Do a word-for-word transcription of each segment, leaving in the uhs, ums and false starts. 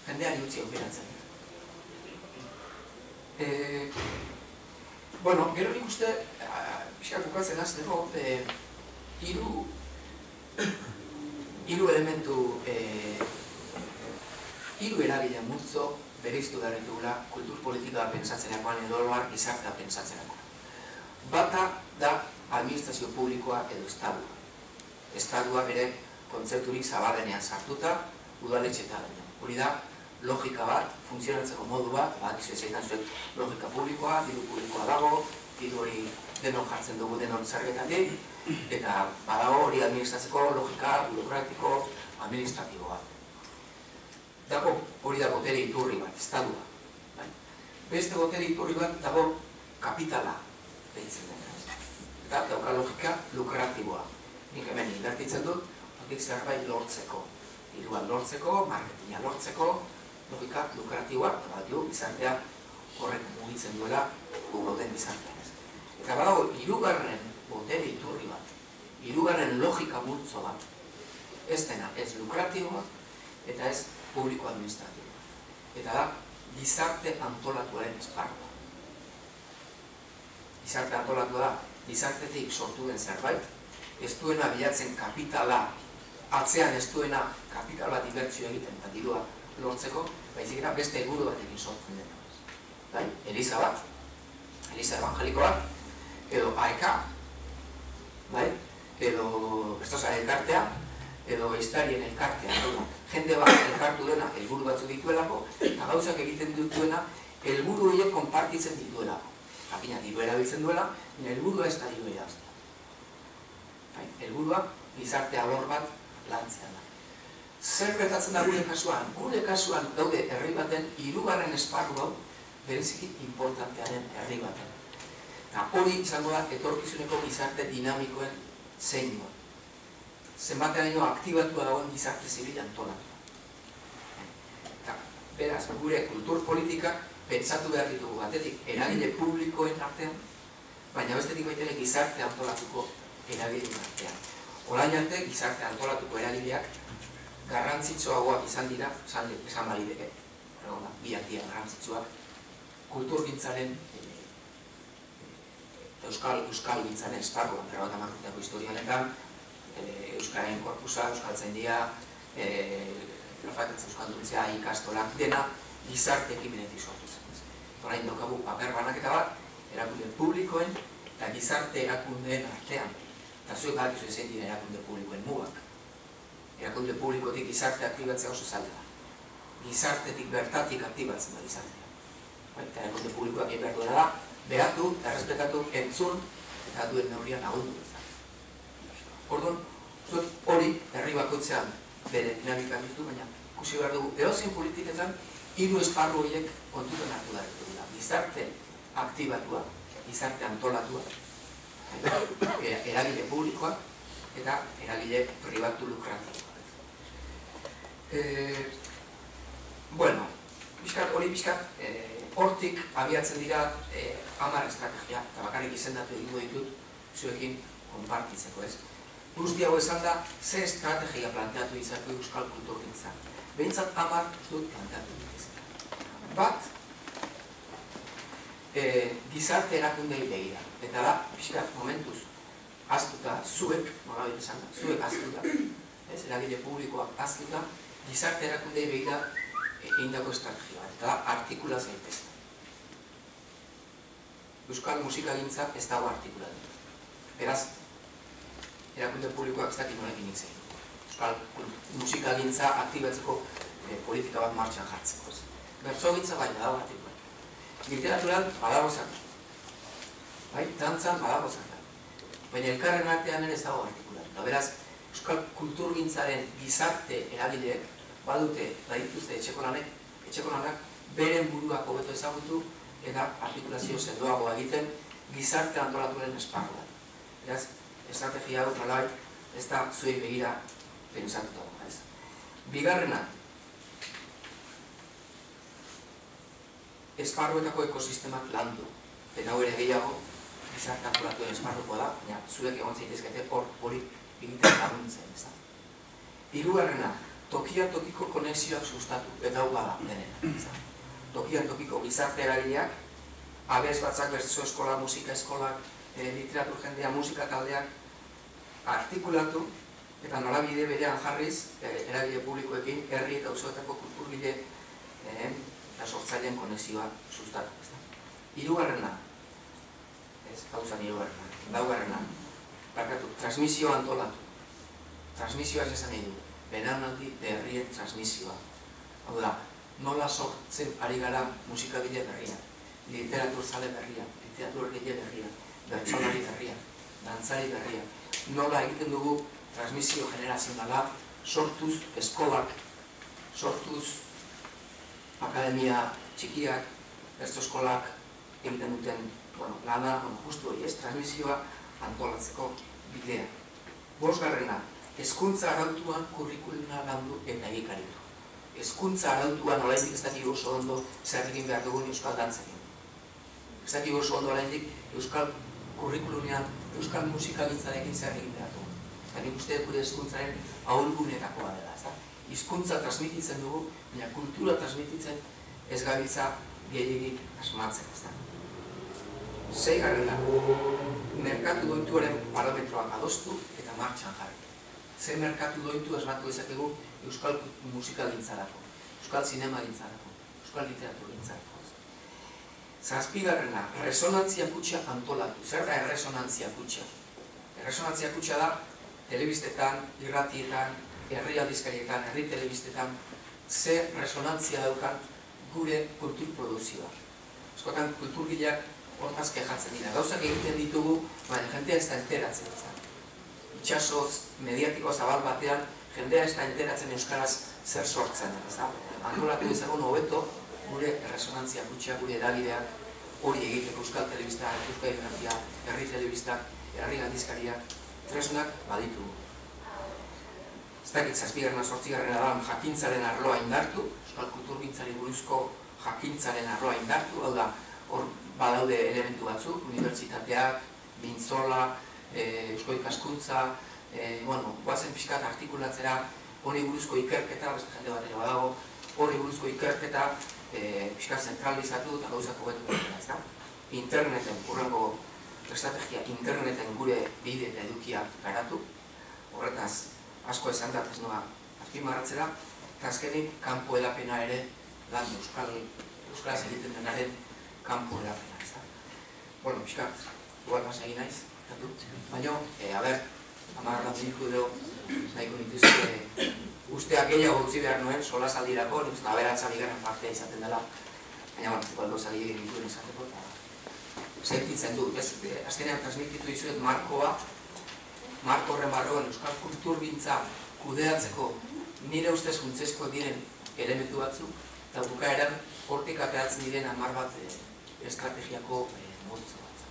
jendeari utzi aukeratzen. Bueno, gero nik uste, pixkak bukatzen azteko, hiru hiru elementu, hiru eragile multzo bereiztu behar ditugula kulturpolitika pentsatzerakoan edo oroar gizartea pentsatzerakoan. Bata da administrazio publikoa edo estadua. Estadua bere kontzepturik zabalenean sartuta, udaletxetan. Hori da, logika bat, funtzionatzeko modu bat, bat, izan zuen logika publikoa, diru publikoa dago, diru hori denon jartzen dugu denon zergetatik, eta badago hori administratzeko logika burokratiko administratiboa. Dago, hori da botere iturri bat, estadua. Beste botere iturri bat dago kapitala deitzen dena. Eta dauka logika lukratiboa. Nik hemen invertitzen dut, notik zerbait lortzeko. Dirua lortzeko, marketinga lortzeko, logika lukratiboa, eta bat jo, gizartea horrek mugitzen duela gugoten gizartean. Eta badago, hirugarren botere iturri bat, hirugarren logika multzo bat, ez dena, ez lukratiboa, eta ez publiko administratiboa. Eta da, gizarte antolatuaren esparrua. Gizarte antolatua da, gizartetik sortu den zerbait, ez duena bilatzen kapitala, atzean ez duena kapital bat inbertsio egiten eta dirua lortzeko, baizik eta beste helburu batekin sortzen dena. Eliza bat, Eliza evangeliko bat, edo A E K, edo Bestosa elkartea, edo Eiztarien elkartea. Jende bat elkartu dena helburu batzuk dituelako, eta gauzak egiten dituena helburu horiek konpartitzen dituelako. Jakina, diru erabiltzen duela, helburua ez da diru erabaztea. Helburua gizarte alor bat lantzea da. Zer gertatzen da gure kasuan? Gure kasuan daude herri baten hirugarren esparru hau bereziki importantearen herri baten. Eta hori izango da etorkizuneko gizarte dinamikoen zeinua. Zenbatean aktibatua dagoen gizarte zibil antolatua. Eta beraz, gure kulturpolitikak pentsatu behar ditugu batetik eragile publikoen artean, baina bestetik baitere gizarte antolatuko eragileen artean. Orain arte, gizarte antolatuko eragileak garrantzitsuagoak izan dira, esan balideke, biak dira garrantzitsuak, kulturgintzaren Euskal gintzaren esparruan, berro bat amarrutako historianetan, Euskararen korpusa, Euskaltzaindia, Grafakatzen Euskalduntzea, ikastolak, dena gizarte ekimenetik sortu zen. Orain daukagu paper banaketa bat, erakunde publikoen eta gizarte erakundeen artean. Eta zuek badakizu ezein dira erakunde publikoen mugak. Erakunde publikotik gizarte aktibatzea oso zaila da. Gizartetik bertatik aktibatzen da gizartea. Eta erakunde publikoak egin behar duela da, behatu, errespetatu, entzun, eta duen neurrian lagundu bezala. Orduan, zuek hori herri bakoitzean bere dinamika ditu, baina ikusi behar dugu, edozein politiketan, hiru esparru horiek kontutan hartu behar dira. Gizarte aktibatua, gizarte antolatua, eragile publikoa eta eragile pribatu lukratiboa. Bueno, hori bizkat, hortik abiatzen dira hamar estrategia, eta bakarrik izendatu egingo ditut zuekin konpartitzeko ez. Guzti hau esan da, ze estrategia planteatu ditzatu euskal kulturgintzan. Behintzat hamar dut planteatu ditzak. Bat, gizarte erakundei begira. Eta da, pixkat, momentuz, aztuta, zuek, nolabait esan da, zuek aztuta, eragile publikoak aztuta, gizarte erakundei begira egindako estrategia bat. Eta da, artikula zaitezta. Euskal musikagintza ez dago artikulatu. Beraz, erakunde publikoak ez dakit nolekin nintzen. Euskal musikagintza aktibatzeko politika bat martxan jartzeko. Bertsogintza baina dago artikulatu. Literaturan badago zertan. Bai, dantzan badago zertan. Baina elkarren artean ere ez dago artikulatu. Eta beraz, euskal kulturgintzaren gizarte eragileek badute, badituzte etxeko lanek, etxeko lanak beren buruak hobeto ezagutu eta artikulazio sendoagoa egiten gizarte antolatuaren esparruan. Beraz, estrategia hau nolabait ez da zuei begira pentsatuta. Bigarrena, esparruetako ekosistemak landu. Eta hau ere gehiago gizarte antolatuen esparruko da, baina zuek egon zaitezkete hor hori egiten laguntzen. Hirugarrena, tokian tokiko konexioak sustatu, eta hau bada denena. Tokian tokiko gizarte eragileak, abez batzak bertso eskola, musika eskolak, literatur jendea, musika taldeak artikulatu eta norabide berean jarriz eragile publikoekin herri eta auzoetako kulturbide eta sortzaileen konexioa sustatu. Hirugarrena, ez, gauzan hirugarrena, laugarrena, barkatu, transmisioa antolatu. Transmisioa ez esan nahi du, belaunaldi berrien transmisioa. Hau da, nola sortzen ari gara musikagile berria, literatur zale berria, literatur egile berria, bertsolari berria, dantzari berria. Nola egiten dugu transmisio generazionala sortuz eskolak, sortuz akademia txikiak, bertso eskolak egiten duten lana, justu hori ez, transmisioa antolatzeko bidea. Bosgarrena, hezkuntza arautuan kurrikuluna landu eta egikaritu. Hezkuntza arautuan oraindik ez dakik oso ondo zer egin behar dugun euskal dantzekin. Ez dakik oso ondo oraindik euskal kurrikulunean, euskal musikagintzarekin zer egin behar dugun. Eta nik uste gure hezkuntzaren ahulgunetakoa dela, ez da? Hizkuntza transmititzen dugu, baina kultura transmititzen ez gabiltza gehiagik asmatzen, ez da? Seigarrena, merkatu doituaren parametroak adostu eta martxan jarri. Ze merkatu doitu asmatu dezakegu euskal musikagintzarako, euskal zinemagintzarako, euskal literaturgintzarako. Zazpigarrena, resonantzia kutxa antolatu. Zer da erresonantzia kutxa? Erresonantzia kutxa da telebistetan, irratietan, herri aldizkarietan, herri telebistetan, ze resonantzia daukan gure kulturproduzioa. Eskotan kulturgileak hortaz kejatzen dira. Gauzak egiten ditugu, baina jendea ez da enteratzen. Itxaso mediatiko zabal batean, jendea ez da enteratzen euskaraz zer sortzen. Antolatu ezagun hobeto, gure erresonantzia kutxa, gure edabideak, hori egiteko euskal telebistak, euskal irratia, herri telebistak, herri aldizkariak, tresnak baditugu. Ez dakit zazpigarrena zortzigarrena da jakintzaren arloa indartu, euskal kulturgintzari buruzko jakintzaren arloa indartu, hau da, hor badaude elementu batzuk, unibertsitateak, mintzola, eusko ikaskuntza, bueno, guazen pixkat artikulatzera, hori buruzko ikerketa, beste jende bat ere badago, hori buruzko ikerketa, pixkat zentralizatu eta gauzako betu dira, ez da? Interneten, urrengo estrategia, interneten gure bide eta edukia garatu, horretaz asko esan dat ez noa azpimarratzera, eta azkenik kanpo edapena ere lan euskalaz egiten denaren kanpo edapena, ez da? Bueno, pixkat, dual basa egin naiz, baina, a ber, hamar bat minutu edo nahiko nituzke usteak gehiago utzi behar nuen, sola saldirako, nik aberatza bigarren partea izaten dela, baina, bueno, igual doza egin dituen izateko, eta sentitzen du, azkenean transmititu dizuet markoa, marko horren barroan euskal kulturgintza kudeatzeko nire ustez funtsezko diren elementu batzuk, eta bukaeran hortik ateratzen diren hamar bat estrategiako multzo bat.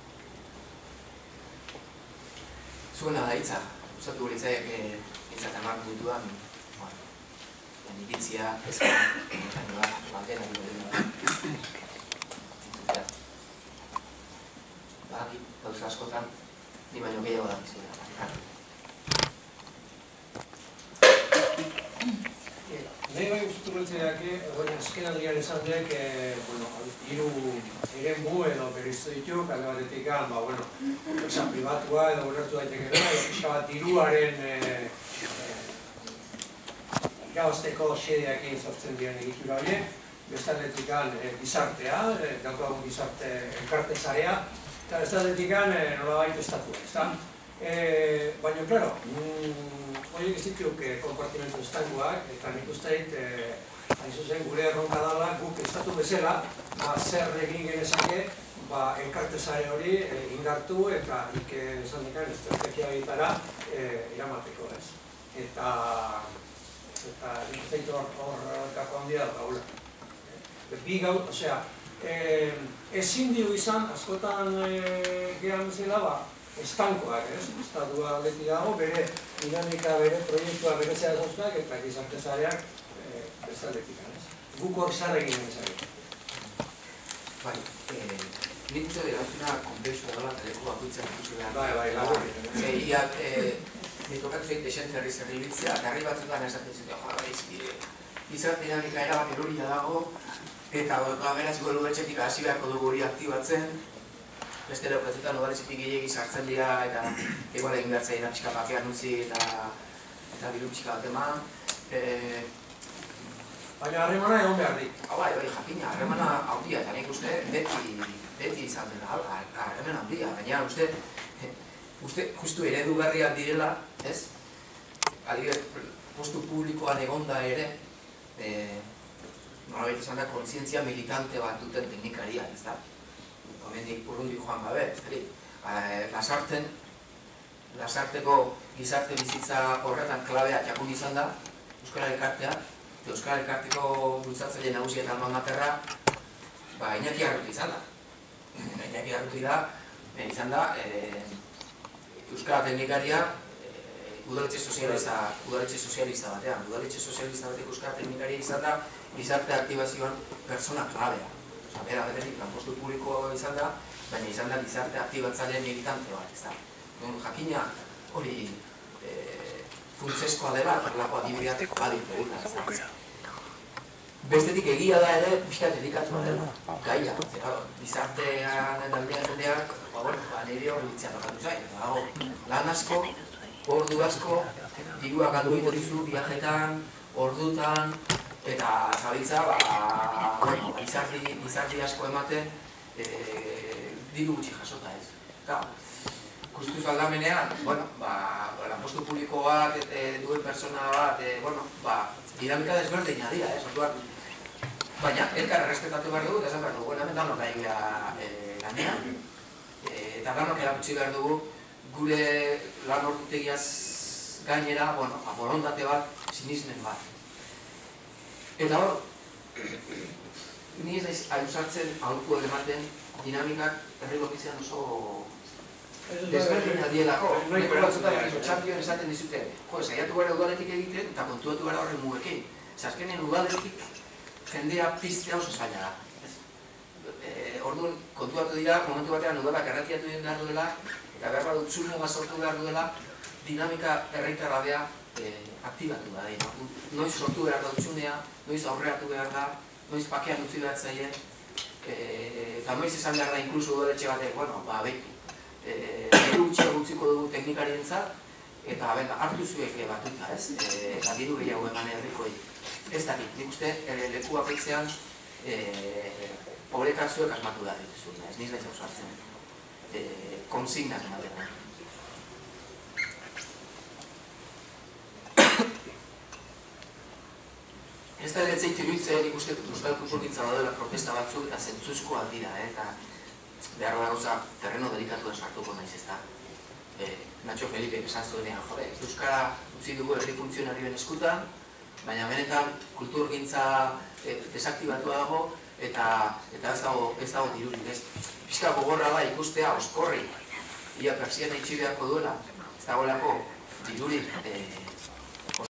Zuena da hitza, usatu horitzaiak hitza eta hamar minutuan, iritzia, ezkan, bandera dira. Bakit, gauza askotan, ni baino gehiago da bizuela. Nahi bai guztu beltzeak, azken aldian esan dek, hiru eremu edo beriztu ditu, kalde batetik, enpresa pribatua edo ulertu daiteke dela, edo pixka bat diruaren irabazteko xedeakin sortzen diren egitura horiek, bestaldetik gizartea, daukagun gizarte elkarte zarea, eta bestaldetik nolabait estatua, ezta? Baina, klaro, horiek ez dituk konpartimentu estangoak, eta nik uste dit, hain zuzen gure erronka dala, guk estatu bezala, zer egin genezake, elkarte zare hori indartu eta ik esan dikan estrategia egitara eramateko, ez? Eta eta nik uste dit hor kako handia da gaula. Bi gau, osea, ezin diu izan, askotan gehan zela, estankoak, ez? Estatua aldetik dago, bere dinamika, bere proiektua, bere zera zauzkak, eta gizarte zareak bezaldetik, ez? Guk hor zara egin ezagik. Bai, nik uste dira zuna konplexua dela, teleko bakuitzen ikusi behar. Bai, bai, bai. Iak, mitokatu zein desente herri zerri biltzea, eta herri batzutan esaten zuten, joa, gizarte dinamika erabat eroria dago, eta beraz golu etxetik hasi beharko dugu hori aktibatzen, beste leukatzutan udaletxetik gehiagi sartzen dira, eta egoan egin behar zaila pixka bakean utzi, eta bilu pixka bat eman. Baina harremana egon behar dik. Hau bai, bai, jakina, harremana handia, eta nik uste beti izan dela, harremana handia, baina uste, uste justu eredugarriak direla, ez? Adibidez, postu publikoan egonda ere, nolabait izan da, kontzientzia militante bat duten teknikaria, ez da? Homendik urrundik joan gabe, ez da? Lasarten, Lasarteko gizarte bizitza horretan klabea jakun izan da, Euskal Elkartea, eta Euskal Elkarteko bultzatzaile nagusia eta alma materra, ba, Iñaki Arruti izan da. Iñaki Arruti da, izan da, Euskal Teknikaria, udaletxe sozialista, udaletxe sozialista batean. Udaletxe sozialista bateko Euskal Teknikaria izan da, gizarte aktibazioan persona klabea. Osa, bera beretik lanpostu publiko izan da, baina izan da gizarte aktibatzaileen militante bat, ez da. Jakina hori funtsezkoa dela, horrelako adibideak baditu egiten. Bestetik egia da ere, pixka dedikatua dela, gaia. Gizartean eta aldean jendeak, nire hori bitzea tokatu zain. Lan asko, ordu asko, diruak galdu egiten dizu, viajetan, ordutan, eta zabiltza, gizarti asko ematen, diru gutxi jasota ez. Kustuz aldamenean, lanpostu publiko bat, duen persona bat, dinamika desberdina dira, baina elkar errespetatu behar dugu, eta esan behar dugu, hemen danok ari gara lanean, eta danok erakutsi behar dugu, gure lan ordutegiaz gainera, borondate bat, sinismen bat. Eta hor, ni ez naiz ausartzen aholku ematen dinamikak herri lokitzean oso desberdina dielako. Neko batzutan txampion esaten dizute, jo, saiatu gara udaletik egiten eta kontuatu gara horren mugekin. Azkenen udaletik jendea piztea oso zaila da. Orduan kontuatu dira, momentu batean udalak erratiatu egin behar duela, eta behar badu txurmuga sortu behar duela, dinamika herritarradea aktibatu da. Noiz sortu behar da utxunea, noiz aurreatu behar da, noiz pakean utzi behar zaien, eta noiz esan behar da inkluso udaletxe batek, bueno, ba, behitu. Diru gutxiago utziko dugu teknikarientzat, eta hartu zuek batuta, ez? Eta diru gehiago eman herrikoi. Ez dakit, nik uste leku bakoitzean pobrekak zuek asmatu da dituzun, ez niz nahiz ausartzen. Konsignak ematen. Ez da ere zeitu nintzen, nik uste Euskal Kulturgintza daudela protesta batzuk eta zentzuzkoak dira, eta behar da gauza terreno delikatuan sartuko naiz ez da. Nacho Felipe esan zuenean, jode, Euskara utzi dugu herri funtzionarioen eskutan, baina benetan kulturgintza desaktibatua dago eta ez dago dirurik, ez. Pixka gogorra da ikustea oskorri, ia persiana itxi beharko duela, ez dagoelako dirurik